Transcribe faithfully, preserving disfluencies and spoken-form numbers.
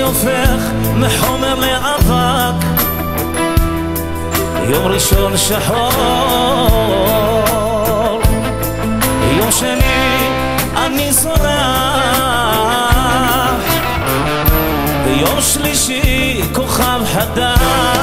הופך מחומר לאבק, יום ראשון שחור, יום שני אני זורח, ביום שלישי כוכב חדש,